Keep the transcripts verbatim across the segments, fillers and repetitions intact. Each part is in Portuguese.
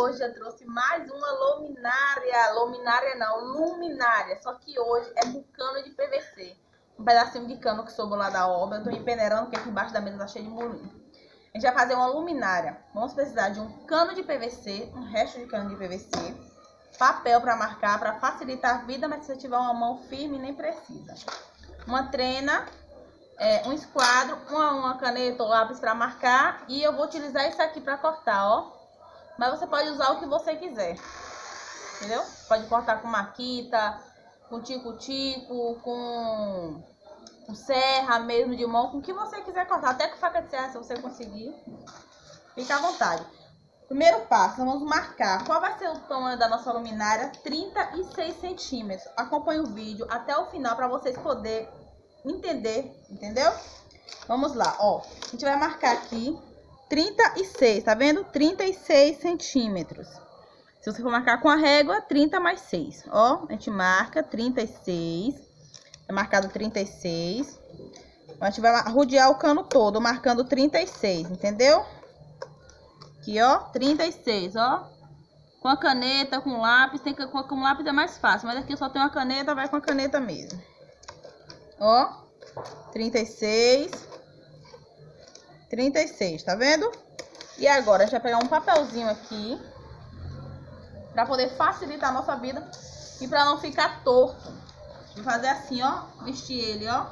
hoje eu trouxe mais uma luminária. Luminária não, luminária. Só que hoje é com cano de P V C. Um pedacinho de cano que sobrou lá da obra. Eu tô empeneirando porque aqui embaixo da mesa tá cheio de molinho. A gente vai fazer uma luminária. Vamos precisar de um cano de P V C, um resto de cano de P V C, papel para marcar, para facilitar a vida, mas se você tiver uma mão firme, nem precisa. Uma trena, é, um esquadro, uma, uma caneta ou lápis para marcar, e eu vou utilizar isso aqui para cortar, ó. Mas você pode usar o que você quiser, entendeu? Pode cortar com maquita, com tico-tico, com, com serra mesmo de mão, com o que você quiser cortar, até com faca de serra se você conseguir. Fica à vontade. Primeiro passo, vamos marcar qual vai ser o tamanho da nossa luminária, trinta e seis centímetros. Acompanhe o vídeo até o final para vocês poderem entender, entendeu? Vamos lá, ó. A gente vai marcar aqui trinta e seis, tá vendo? trinta e seis centímetros. Se você for marcar com a régua, trinta mais seis. Ó, a gente marca trinta e seis. É marcado trinta e seis. A gente vai rodear o cano todo, marcando trinta e seis, entendeu? Aqui, ó, trinta e seis, ó. Com a caneta, com lápis, tem que com, com lápis é mais fácil, mas aqui só tem uma caneta, vai com a caneta mesmo. Ó, trinta e seis. trinta e seis, tá vendo? E agora a gente vai pegar um papelzinho aqui pra poder facilitar a nossa vida e pra não ficar torto. Vou fazer assim, ó, vestir ele, ó.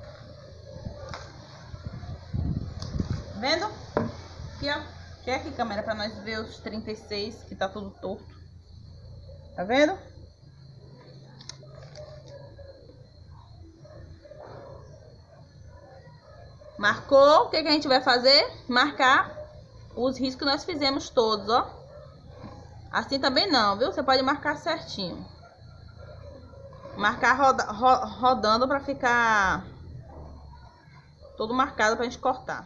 Tá vendo? Aqui, ó. Chega aqui, câmera, pra nós ver os trinta e seis, que tá tudo torto. Tá vendo? Marcou, o que que a gente vai fazer? Marcar os riscos que nós fizemos todos, ó. Assim também não, viu? Você pode marcar certinho. Marcar roda, ro, rodando pra ficar todo marcado pra gente cortar.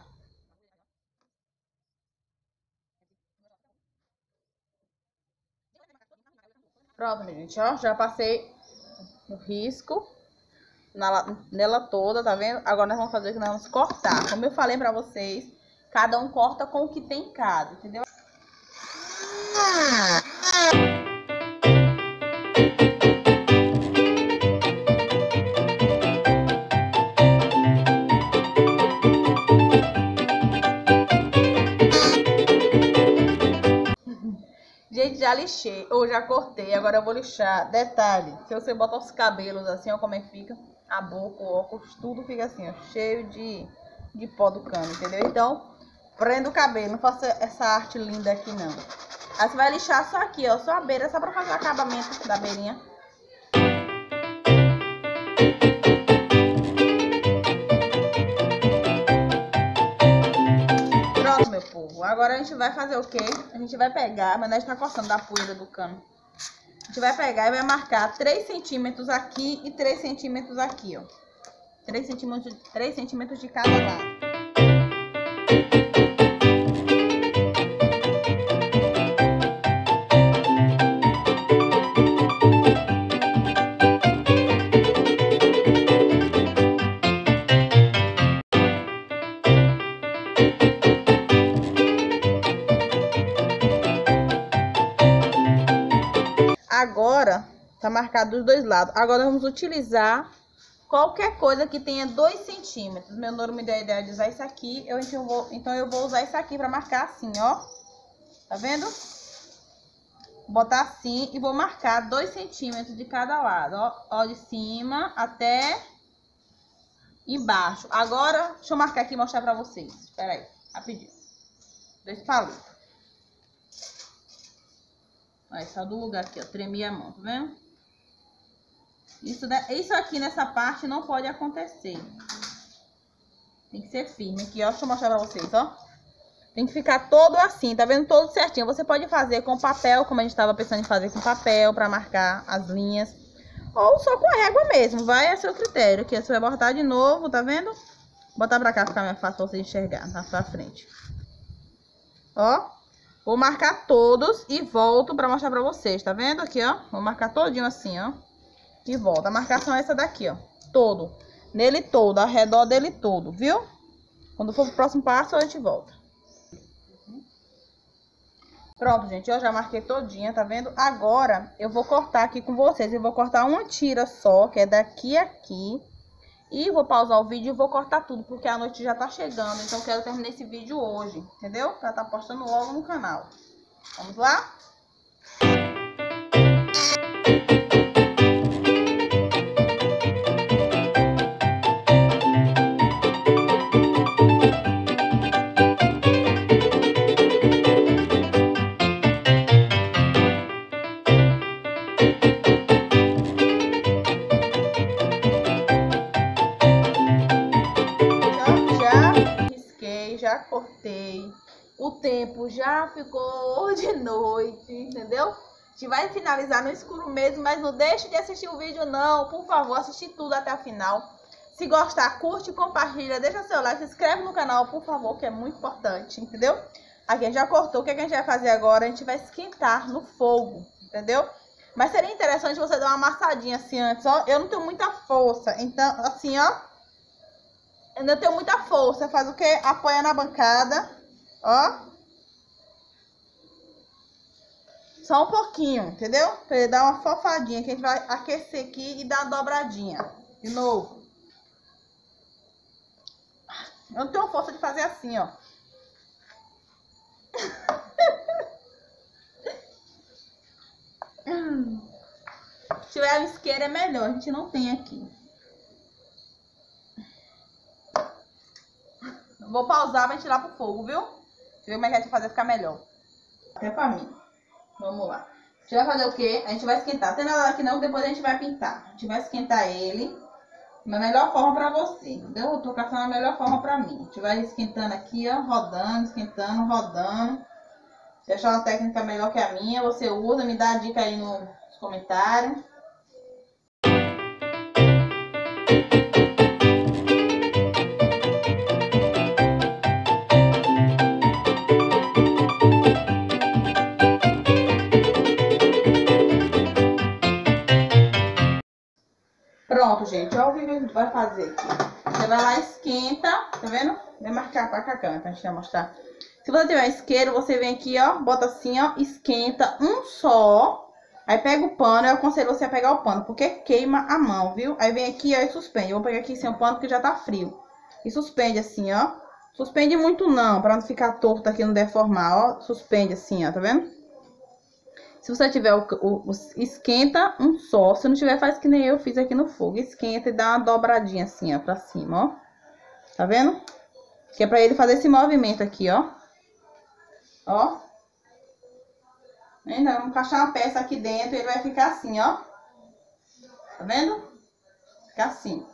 Pronto, minha gente, ó, já passei o risco na, nela toda, tá vendo? Agora nós vamos fazer o que nós vamos cortar. Como eu falei pra vocês, cada um corta com o que tem em casa, entendeu? Gente, já lixei, ou já cortei, agora eu vou lixar. Detalhe, se você bota os cabelos assim, ó, como é que fica, a boca, o óculos, tudo fica assim, ó, cheio de, de pó do cano, entendeu? Então, prenda o cabelo, não faça essa arte linda aqui, não. Aí você vai lixar só aqui, ó, só a beira, só pra fazer o acabamento da beirinha. Pronto, meu povo. Agora a gente vai fazer o quê? A gente vai pegar, mas nós tá cortando da poeira do cano. A gente vai pegar e vai marcar três centímetros aqui e três centímetros aqui, ó. três centímetros, três centímetros de cada lado. Agora, tá marcado dos dois lados. Agora, vamos utilizar qualquer coisa que tenha dois centímetros. Meu noivo me deu a ideia de usar isso aqui. Eu, então, vou, então, eu vou usar isso aqui pra marcar assim, ó. Tá vendo? Vou botar assim e vou marcar dois centímetros de cada lado, ó. Ó, de cima até embaixo. Agora, deixa eu marcar aqui e mostrar pra vocês. Espera aí, rapidinho. Dois palitos. Olha, só do lugar aqui, ó, tremi a mão, tá vendo? Isso, isso aqui nessa parte não pode acontecer. Tem que ser firme aqui, ó, deixa eu mostrar pra vocês, ó. Tem que ficar todo assim, tá vendo? Todo certinho. Você pode fazer com papel, como a gente tava pensando em fazer com papel, pra marcar as linhas. Ou só com a régua mesmo, vai a seu critério. Aqui você vai botar de novo, tá vendo? Botar pra cá, ficar mais fácil pra você enxergar na sua frente. Ó. Vou marcar todos e volto pra mostrar pra vocês, tá vendo aqui, ó? Vou marcar todinho assim, ó. E volto. A marcação é essa daqui, ó. Todo. Nele todo, ao redor dele todo, viu? Quando for pro próximo passo, a gente volta. Pronto, gente, eu já marquei todinha, tá vendo? Agora eu vou cortar aqui com vocês. Eu vou cortar uma tira só, que é daqui a aqui. E vou pausar o vídeo e vou cortar tudo, porque a noite já tá chegando. Então eu quero terminar esse vídeo hoje, entendeu? Pra tá postando logo no canal. Vamos lá? Já cortei, o tempo já ficou de noite, entendeu? A gente vai finalizar no escuro mesmo, mas não deixe de assistir o vídeo não, por favor, assistir tudo até o final. Se gostar, curte, compartilha, deixa seu like, se inscreve no canal, por favor, que é muito importante, entendeu? Aqui a gente já cortou, o que a gente vai fazer agora? A gente vai esquentar no fogo, entendeu? Mas seria interessante você dar uma amassadinha assim antes, ó. Eu não tenho muita força, então assim, ó. Eu não tenho muita força, faz o que? Apoia na bancada, ó. Só um pouquinho, entendeu? Pra ele dar uma fofadinha, que a gente vai aquecer aqui e dar uma dobradinha. De novo. Eu não tenho força de fazer assim, ó. Se tiver um isqueiro é melhor, a gente não tem aqui. Vou pausar pra tirar pro fogo, viu? Deixa eu ver como é que a gente vai fazer ficar melhor. Até pra mim. Vamos lá. A gente vai fazer o quê? A gente vai esquentar. Não tem nada aqui não, depois a gente vai pintar. A gente vai esquentar ele da melhor forma pra você, entendeu? Eu tô caçando a melhor forma pra mim. A gente vai esquentando aqui, ó, rodando, esquentando, rodando. Se achar uma técnica melhor que a minha, você usa, me dá a dica aí nos comentários. Pronto, gente, olha o que a gente vai fazer aqui. Você vai lá, esquenta, tá vendo? Vem marcar pra cá, pra gente mostrar. Se você tiver isqueiro, você vem aqui, ó, bota assim, ó, esquenta um só. Aí pega o pano, eu aconselho você a pegar o pano, porque queima a mão, viu? Aí vem aqui, ó, e suspende. Eu vou pegar aqui sem o pano, porque já tá frio. E suspende assim, ó. Suspende muito não, pra não ficar torto aqui, não deformar, ó. Suspende assim, ó, tá vendo? Se você tiver o, o, o esquenta um só, se não tiver faz que nem eu fiz aqui no fogo. Esquenta e dá uma dobradinha assim, ó, pra cima, ó. Tá vendo? Que é pra ele fazer esse movimento aqui, ó. Ó. Ainda vamos encaixar uma peça aqui dentro e ele vai ficar assim, ó. Tá vendo? Ficar assim.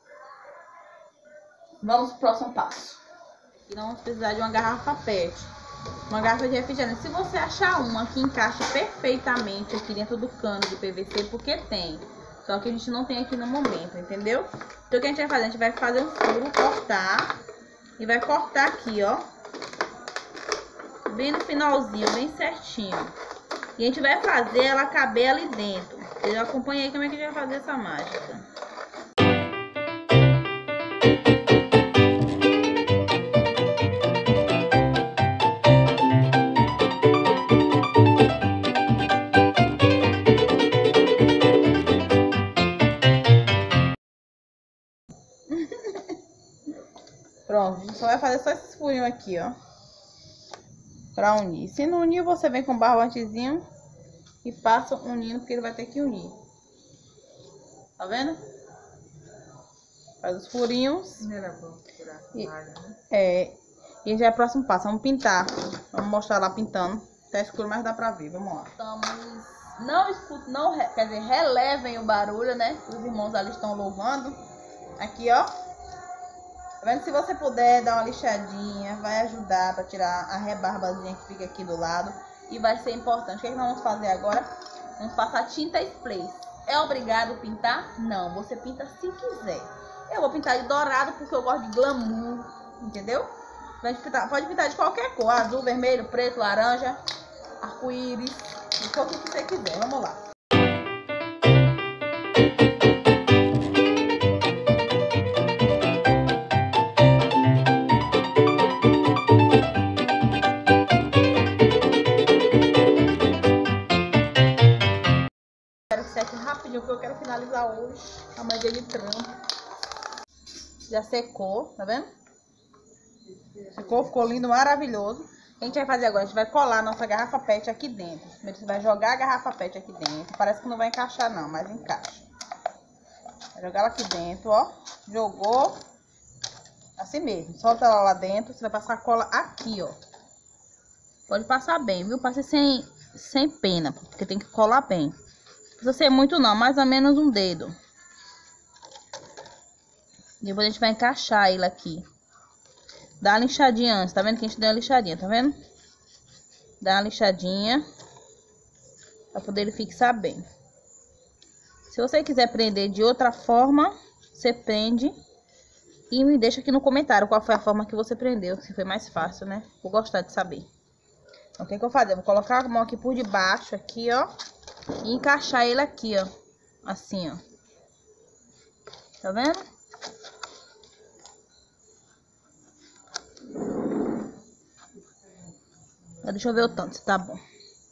Vamos pro próximo passo. E nós vamos precisar de uma garrafa pet. Uma garrafa de refrigerante. Se você achar uma que encaixe perfeitamente aqui dentro do cano de P V C, porque tem. Só que a gente não tem aqui no momento, entendeu? Então o que a gente vai fazer? A gente vai fazer um furo, cortar. E vai cortar aqui, ó. Bem no finalzinho, bem certinho. E a gente vai fazer ela caber ali dentro. Eu acompanhei como é que a gente vai fazer essa mágica. Pronto, a gente só vai fazer só esses furinhos aqui, ó. Pra unir. Se não unir, você vem com barbantezinho e passa unindo, porque ele vai ter que unir. Tá vendo? Faz os furinhos. E, é, e já é o próximo passo. Vamos pintar. Vamos mostrar lá pintando. Tá escuro, mas dá pra ver. Vamos lá. Estamos... Não escutem, não, quer dizer, relevem o barulho, né? Os irmãos ali estão louvando. Aqui, ó. Tá vendo? Se você puder dar uma lixadinha, vai ajudar para tirar a rebarbazinha que fica aqui do lado. E vai ser importante. O que, é que nós vamos fazer agora? Vamos passar tinta spray. É obrigado a pintar? Não, você pinta se quiser. Eu vou pintar de dourado porque eu gosto de glamour, entendeu? Pode pintar, pode pintar de qualquer cor. Azul, vermelho, preto, laranja, arco-íris. De qualquer que você quiser. Vamos lá. Já secou, tá vendo? Secou, ficou lindo, maravilhoso. O que a gente vai fazer agora? A gente vai colar a nossa garrafa pet aqui dentro. Primeiro você vai jogar a garrafa pet aqui dentro. Parece que não vai encaixar não, mas encaixa. Vai jogar ela aqui dentro, ó. Jogou. Assim mesmo. Solta ela lá dentro. Você vai passar a cola aqui, ó. Pode passar bem, viu? Passe sem, sem pena, porque tem que colar bem. Não precisa ser muito não, mais ou menos um dedo. Depois a gente vai encaixar ele aqui. Dá uma lixadinha antes, tá vendo que a gente deu uma lixadinha, tá vendo? Dá uma lixadinha. Pra poder ele fixar bem. Se você quiser prender de outra forma, você prende. E me deixa aqui no comentário qual foi a forma que você prendeu. Se foi mais fácil, né? Vou gostar de saber. Então, o que que eu vou fazer? Eu vou colocar a mão aqui por debaixo, aqui, ó. E encaixar ele aqui, ó. Assim, ó. Tá vendo? Deixa eu ver o tanto, se tá bom.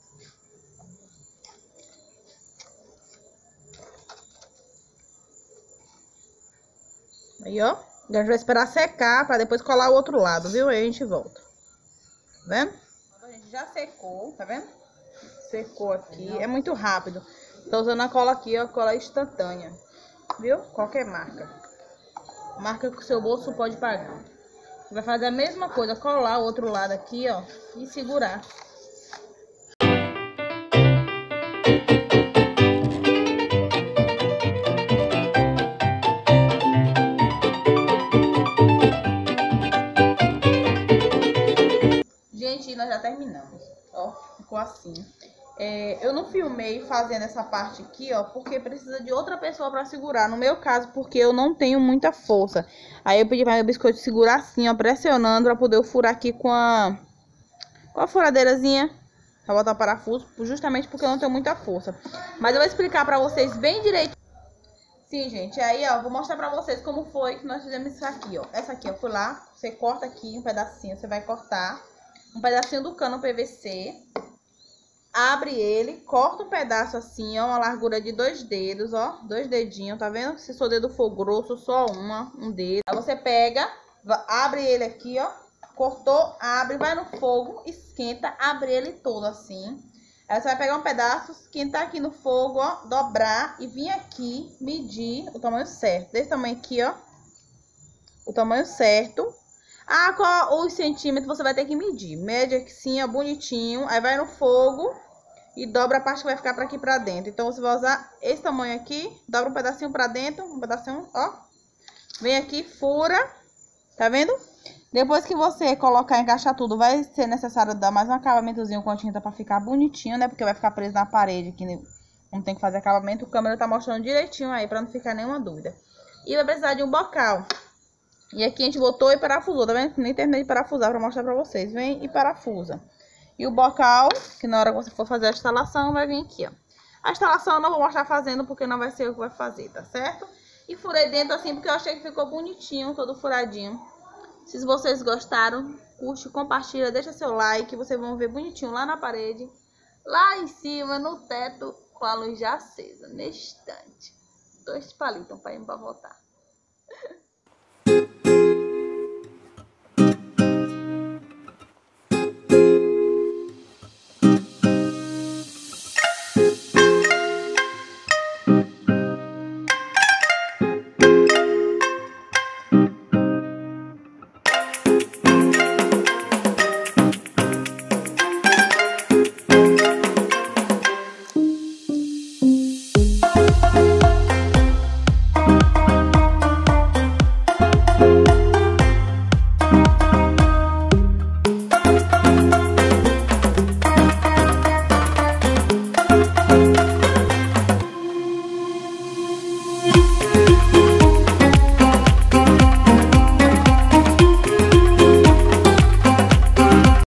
Aí, ó. Agora a gente vai esperar secar pra depois colar o outro lado, viu? Aí a gente volta. Tá vendo? A gente já secou, tá vendo? Secou aqui. É muito rápido. Tô usando a cola aqui, ó. Cola instantânea. Viu? Qualquer marca. Marca que o seu bolso pode pagar. Vai fazer a mesma coisa, colar o outro lado aqui, ó, e segurar. Gente, nós já terminamos, ó, ficou assim. É, eu não filmei fazendo essa parte aqui, ó, porque precisa de outra pessoa pra segurar. No meu caso, porque eu não tenho muita força. Aí eu pedi pra meu biscoito segurar assim, ó, pressionando pra poder eu furar aqui com a... Com a furadeirazinha. Pra botar o parafuso, justamente porque eu não tenho muita força. Mas eu vou explicar pra vocês bem direito. Sim, gente, aí, ó, vou mostrar pra vocês como foi que nós fizemos isso aqui, ó. Essa aqui, ó, fui lá, você corta aqui um pedacinho, você vai cortar um pedacinho do cano P V C. Abre ele, corta um pedaço assim, ó, uma largura de dois dedos, ó, dois dedinhos, tá vendo? Se seu dedo for grosso, só uma, um dedo. Aí você pega, abre ele aqui, ó, cortou, abre, vai no fogo, esquenta, abre ele todo assim. Aí você vai pegar um pedaço, esquentar aqui no fogo, ó, dobrar e vir aqui medir o tamanho certo. Desse tamanho aqui, ó, o tamanho certo. Ah, qual os centímetros você vai ter que medir. Mede assim, ó, bonitinho, aí vai no fogo. E dobra a parte que vai ficar pra aqui pra dentro. Então, você vai usar esse tamanho aqui. Dobra um pedacinho pra dentro. Um pedacinho, ó. Vem aqui, fura. Tá vendo? Depois que você colocar e encaixar tudo, vai ser necessário dar mais um acabamentozinho com a tinta pra ficar bonitinho, né? Porque vai ficar preso na parede aqui. Não tem que fazer acabamento. O câmera tá mostrando direitinho aí, pra não ficar nenhuma dúvida. E vai precisar de um bocal. E aqui a gente botou e parafusou, tá vendo? Nem terminei de parafusar pra mostrar pra vocês. Vem e parafusa. E o bocal, que na hora que você for fazer a instalação, vai vir aqui, ó. A instalação eu não vou mostrar fazendo, porque não vai ser eu que vai fazer, tá certo? E furei dentro assim, porque eu achei que ficou bonitinho, todo furadinho. Se vocês gostaram, curte, compartilha, deixa seu like, vocês vão ver bonitinho lá na parede. Lá em cima, no teto, com a luz já acesa, neste instante. Dois palitos pra ir pra voltar.